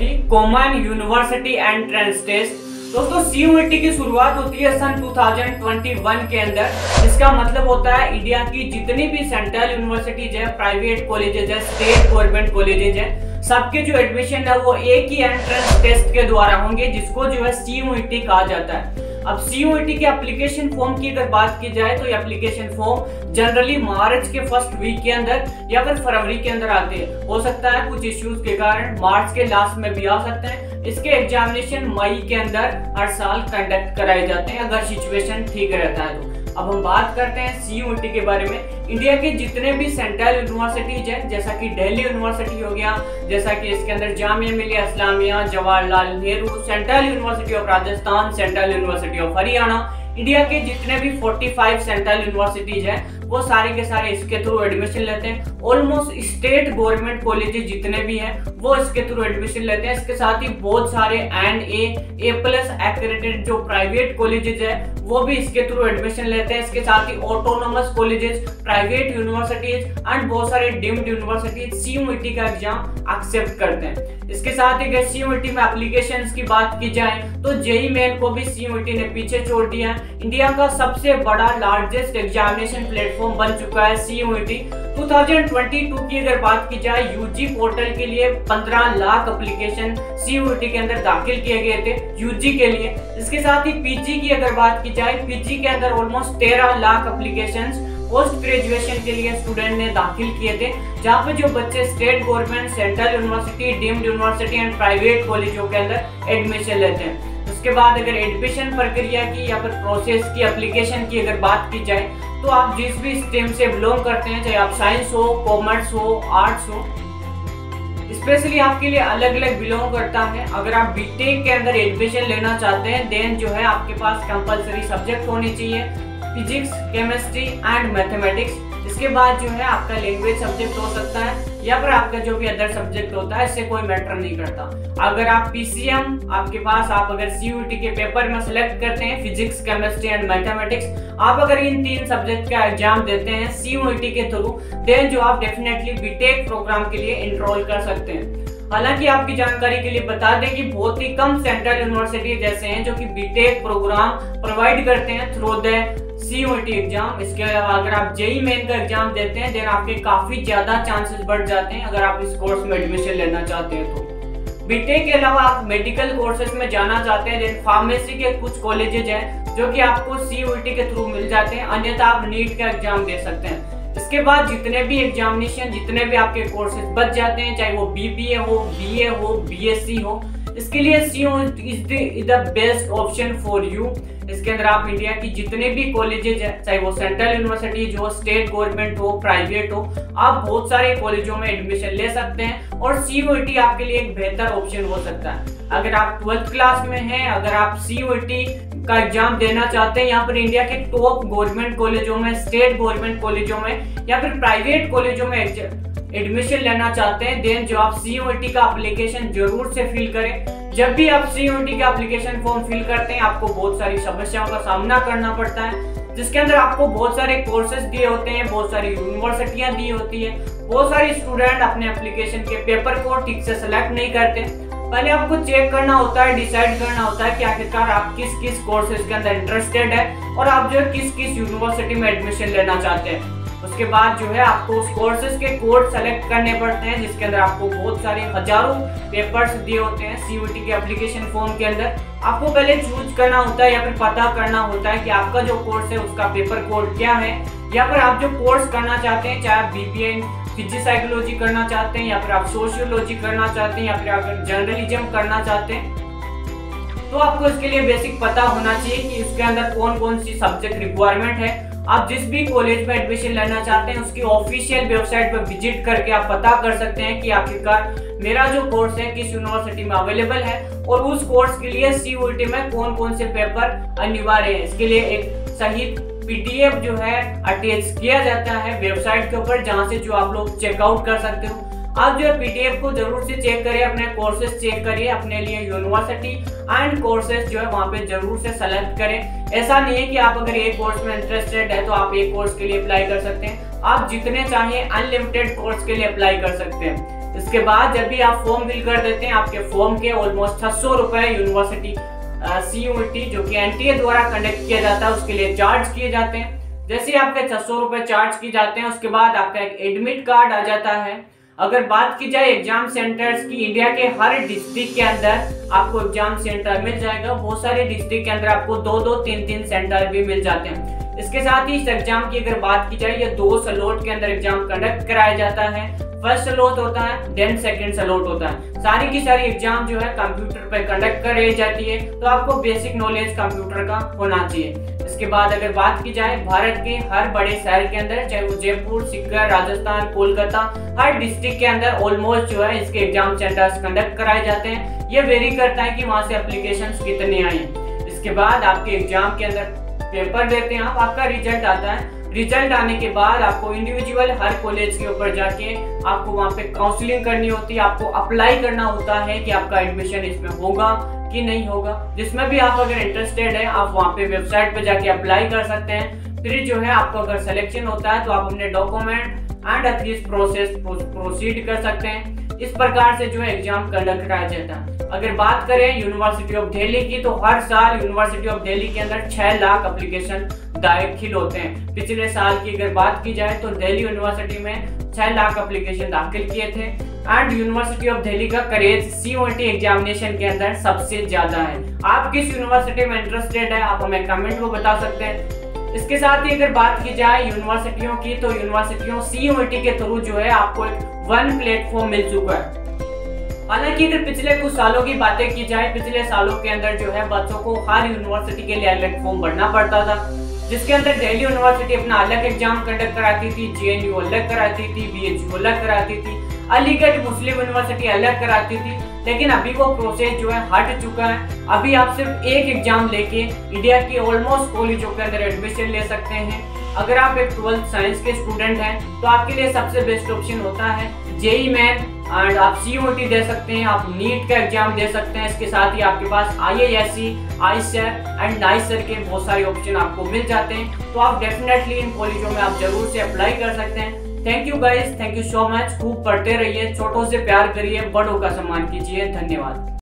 CUET common university entrance test. दोस्तों CUET की शुरुआत होती है सन 2021 के अंदर। इसका मतलब होता है इंडिया की जितनी भी सेंट्रल यूनिवर्सिटीज है, प्राइवेट कॉलेजेज है, स्टेट गवर्नमेंट कॉलेजेज है, सबके जो एडमिशन है वो एक ही एंट्रेंस टेस्ट के द्वारा होंगे, जिसको जो है CUET कहा जाता है। अब CUET के एप्लीकेशन फॉर्म की अगर बात की जाए तो ये एप्लीकेशन फॉर्म जनरली मार्च के फर्स्ट वीक के अंदर या फिर फरवरी के अंदर आते हैं। हो सकता है कुछ इश्यूज के कारण मार्च के लास्ट में भी आ सकते हैं। इसके एग्जामिनेशन मई के अंदर हर साल कंडक्ट कराए जाते हैं अगर सिचुएशन ठीक रहता है तो। अब हम बात करते हैं CUET के बारे में। इंडिया के जितने भी सेंट्रल यूनिवर्सिटीज हैं, जैसा कि दिल्ली यूनिवर्सिटी हो गया, जैसा कि इसके अंदर Jamia Millia Islamia, Jawaharlal Nehru, central university of Rajasthan, central university of Haryana, India के जितने भी 45 सेंट्रल यूनिवर्सिटीज हैं वो सारे के सारे इसके थ्रू एडमिशन लेते हैं। ऑलमोस्ट स्टेट गवर्नमेंट कॉलेजेस जितने भी हैं वो इसके थ्रू एडमिशन लेते हैं। इसके साथ ही बहुत सारे A+ एक्रेडिटेड जो प्राइवेट कॉलेजेस है वो भी इसके थ्रू एडमिशन लेते हैं। इसके साथ ही autonomous colleges, private universities and बहुत सारे डीम्ड यूनिवर्सिटीज CUET का एग्जाम एक्सेप्ट करते हैं। इसके साथ ही अगर CUET में एप्लीकेशंस की बात की जाए तो JEE मेन को भी CUET ने पीछे छोड़ दिया है। इंडिया का सबसे बड़ा लार्जेस्ट एग्जामिनेशन प्लेटफॉर्म बन चुका है CUET। 2022 की अगर बात की जाए UG पोर्टल के लिए 15 लाख एप्लीकेशन CUET के अंदर दाखिल किए गए थे UG के लिए। इसके साथ ही PG की अगर बात की जाए, PG के अंदर almost 13 lakh applications post graduation के लिए स्टूडेंट ने दाखिल किए थे, जहाँ पे जो बच्चे state government, central university, deemed university and private कॉलेजों के अंदर एडमिशन लेते हैं। उसके बाद अगर एडमिशन प्रक्रिया की या फिर प्रोसेस की, एप्लीकेशन की अगर बात की जाए तो आप जिस भी स्ट्रीम से बिलोंग करते हैं, चाहे आप साइंस हो, कॉमर्स हो, आर्ट्स हो, स्पेशली आपके लिए अलग अलग बिलोंग करता है। अगर आप बीटेक के अंदर एडमिशन लेना चाहते हैं देन जो है आपके पास कंपलसरी सब्जेक्ट होने चाहिए फिजिक्स, केमिस्ट्री एंड मैथमेटिक्स। इसके बाद जो है आपका लैंग्वेज सब्जेक्ट हो सकता है या फिर आपका जो भी अदर सब्जेक्ट होता है, इससे कोई मैटर नहीं करता। अगर आप PCM आपके पास, आप अगर CUET के पेपर में सिलेक्ट करते हैं फिजिक्स, केमिस्ट्री एंड मैथमेटिक्स, आप अगर इन 3 सब्जेक्ट का एग्जाम देते हैं CUET के थ्रू देन जो आप डेफिनेटली बीटेक प्रोग्राम के लिए एनरोल कर सकते हैं। हालांकि आपकी जानकारी के लिए बता दें कि बहुत ही कम सेंट्रल यूनिवर्सिटी जैसे हैं जो कि बीटेक प्रोग्राम प्रोवाइड करते हैं थ्रू द CUET एग्जाम। इसके अलावा अगर आप JEE मेन का एग्जाम देते हैं देन आपके काफी ज्यादा चांसेस बढ़ जाते हैं अगर आप इस कोर्स में एडमिशन लेना चाहते हैं तो। बीटेक के अलावा आप मेडिकल कोर्सेज में जाना चाहते हैं देन फार्मेसी के कुछ कॉलेजेज हैं जो कि आपको CUET के थ्रू मिल जाते हैं, अन्यथा आप नीट का एग्जाम दे सकते हैं। इसके बाद जितने भी एग्जामिनेशन, जितने भी आपके कोर्सेज बच जाते हैं, चाहे वो BBA हो, BA हो, BSc हो, इसके लिए CUET is the best option for you. इसके अंदर आप इंडिया की जितने भी कॉलेजेज हैं, चाहे वो सेंट्रल यूनिवर्सिटीज हो, स्टेट गवर्नमेंट हो, प्राइवेट हो, आप बहुत सारे कॉलेजों में एडमिशन ले सकते हैं और CUET आपके लिए एक बेहतर ऑप्शन हो सकता है। अगर आप 12th क्लास में हैं, अगर आप CUET का एग्जाम देना चाहते हैं यहाँ पर इंडिया के टॉप गवर्नमेंट कॉलेजों में, स्टेट गवर्नमेंट कॉलेजों में या फिर प्राइवेट कॉलेजों में एडमिशन लेना चाहते हैं देन जो आप CUET का एप्लीकेशन जरूर से फिल करें। जब भी आप CUET का एप्लीकेशन फॉर्म फिल करते हैं आपको बहुत सारी समस्याओं का सामना करना पड़ता है, जिसके अंदर आपको बहुत सारे कोर्सेज दिए होते हैं, बहुत सारी यूनिवर्सिटियां दी होती है, बहुत सारे स्टूडेंट अपने एप्लीकेशन के पेपर को ठीक से सेलेक्ट नहीं करते। पहले आपको चेक करना होता है, डिसाइड करना होता है कि आखिरकार आप किस किस कोर्सेज के अंदर इंटरेस्टेड है और आप जो है किस किस यूनिवर्सिटी में एडमिशन लेना चाहते हैं। उसके बाद जो है आपको उस कोर्सेज के कोड सेलेक्ट करने पड़ते हैं, जिसके अंदर आपको बहुत सारे हजारों पेपर्स दिए होते हैं CUET के एप्लीकेशन फॉर्म के अंदर। आपको पहले चूज करना होता है या फिर पता करना होता है कि आपका जो कोर्स है उसका पेपर कोड क्या है, या फिर आप जो कोर्स करना चाहते हैं, चाहे आप BBA फिजिक्स साइकोलॉजी करना चाहते हैं या फिर आप सोशियोलॉजी करना चाहते हैं या फिर आप जर्नलिज्म करना चाहते हैं, तो आपको इसके लिए बेसिक पता होना चाहिए कि उसके अंदर कौन कौन सी सब्जेक्ट रिक्वायरमेंट है। आप जिस भी कॉलेज में एडमिशन लेना चाहते हैं उसकी ऑफिशियल वेबसाइट पर विजिट करके आप पता कर सकते हैं कि आखिरकार मेरा जो कोर्स है किस यूनिवर्सिटी में अवेलेबल है और उस कोर्स के लिए CUET में कौन कौन से पेपर अनिवार्य है। इसके लिए एक सही PDF जो है अटैच किया जाता है वेबसाइट के ऊपर, जहां से जो आप लोग चेकआउट कर सकते हो। आप जो है PDF को जरूर से चेक करिए, अपने कोर्सेज चेक करिए, अपने लिए यूनिवर्सिटी एंड कोर्सेज जो है वहाँ पे जरूर से सेलेक्ट करें। ऐसा नहीं है कि आप अगर एक कोर्स में इंटरेस्टेड है तो आप एक कोर्स के लिए अप्लाई कर सकते हैं, आप जितने चाहे अनलिमिटेड कोर्स के लिए अप्लाई कर सकते हैं। इसके बाद जब भी आप फॉर्म फिल कर देते हैं, आपके फॉर्म के ऑलमोस्ट 600 रुपए यूनिवर्सिटी CUET जो कि NTA द्वारा कंडक्ट किया जाता है उसके लिए चार्ज किए जाते हैं। जैसे आपके 600 रुपए चार्ज किए जाते हैं, उसके बाद आपका एक एडमिट कार्ड आ जाता है। अगर बात की जाए एग्जाम सेंटर्स की, इंडिया के हर डिस्ट्रिक्ट के अंदर आपको एग्जाम सेंटर मिल जाएगा। बहुत सारे डिस्ट्रिक्ट के अंदर आपको 2-2, 3-3 सेंटर भी मिल जाते हैं। इसके साथ ही इस एग्जाम की अगर बात की जाए, ये 2 स्लॉट के अंदर एग्जाम कंडक्ट कराया जाता है। फर्स्ट स्लॉट होता है, देन सेकंड स्लॉट होता है। सारी की सारी एग्जाम जो है कंप्यूटर पर कंडक्ट कराई जाती है, तो आपको बेसिक नॉलेज कंप्यूटर का होना चाहिए। इसके बाद अगर बात की जाए, भारत के हर बड़े शहर के अंदर, चाहे वो जयपुर, सीकर, राजस्थान, कोलकाता, हर डिस्ट्रिक्ट के अंदर ऑलमोस्ट जो है इसके एग्जाम सेंटर्स कंडक्ट कराए जाते हैं। ये वेरी करता है कि वहां से एप्लीकेशंस कितने आए हैं। इसके बाद आपके एग्जाम के अंदर पेपर देते हैं आप, आपका रिजल्ट आता है। रिजल्ट आने के बाद आपको इंडिविजुअल हर कॉलेज के ऊपर जाके आपको वहाँ पे काउंसलिंग करनी होती है, आपको अप्लाई करना होता है कि आपका एडमिशन इसमें होगा कि नहीं होगा। जिसमें भी आप अगर इंटरेस्टेड है, आप वहाँ पे वेबसाइट पे जाके अप्लाई कर सकते हैं। फिर जो है आपको अगर सिलेक्शन होता है तो आप अपने डॉक्यूमेंट एंड अथीस प्रोसेस प्रोसीड कर सकते हैं। इस प्रकार से जो है एग्जाम कंडक्ट कराया जाता है। अगर बात करें यूनिवर्सिटी ऑफ दिल्ली की, तो हर साल यूनिवर्सिटी ऑफ दिल्ली के अंदर 6 लाख एप्लीकेशन दाखिल होते हैं। पिछले साल की अगर बात की जाए तो दिल्ली यूनिवर्सिटी में 6 लाख एप्लीकेशन दाखिल किए थे। एंड यूनिवर्सिटी ऑफ दिल्ली का करेज CUET एग्जामिनेशन के अंदर सबसे ज्यादा है। आप किस यूनिवर्सिटी में इंटरेस्टेड है, आप हमें कमेंट में बता सकते हैं। इसके साथ ही अगर बात की जाए यूनिवर्सिटियों की, तो यूनिवर्सिटियों CUET के थ्रू जो है आपको एक वन प्लेटफॉर्म मिल चुका है। हालांकि अगर पिछले कुछ सालों की बातें की जाए, पिछले सालों के अंदर जो है बच्चों को हर यूनिवर्सिटी के लिए अलग फॉर्म भरना पड़ता था, जिसके अंदर दिल्ली यूनिवर्सिटी अपना अलग एग्जाम कंडक्ट कराती थी, JNU अलग कराती थी, BHU अलग कराती थी, अलीगढ़ मुस्लिम यूनिवर्सिटी अलग कराती थी। लेकिन अभी वो प्रोसेस जो है हट चुका है। अभी आप सिर्फ एक एग्जाम लेके इंडिया के ऑलमोस्ट कॉलेजों के अंदर एडमिशन ले सकते हैं। अगर आप एक 12th साइंस के स्टूडेंट हैं तो आपके लिए सबसे बेस्ट ऑप्शन होता है JEE मेन, एंड आप CUET दे सकते हैं, आप नीट का एग्जाम दे सकते हैं। इसके साथ ही आपके पास IISc, ICER एंड NICER के बहुत सारे ऑप्शन आपको मिल जाते हैं। तो आप डेफिनेटली इन कॉलेजों में आप जरूर से अप्लाई कर सकते हैं। Thank you guys, thank you so much. खूब पढ़ते रहिए, छोटों से प्यार करिए, बड़ों का सम्मान कीजिए। धन्यवाद।